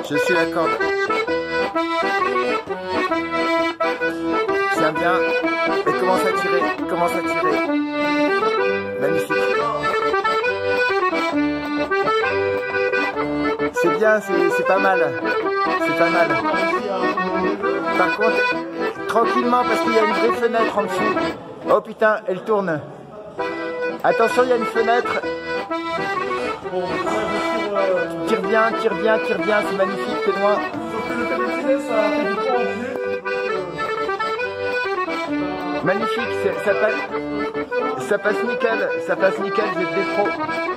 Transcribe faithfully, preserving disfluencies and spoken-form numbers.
Je suis d'accord. Tiens bien. Et commence à tirer. Commence à tirer. Magnifique. C'est bien, c'est pas mal. C'est pas mal. Par contre, tranquillement parce qu'il y a une vraie fenêtre en dessous. Oh putain, elle tourne. Attention, il y a une fenêtre. Tire bien, tire bien, tire bien, c'est magnifique, c'est loin. Magnifique, ça passe, ça passe nickel, ça passe nickel, vous êtes des pros.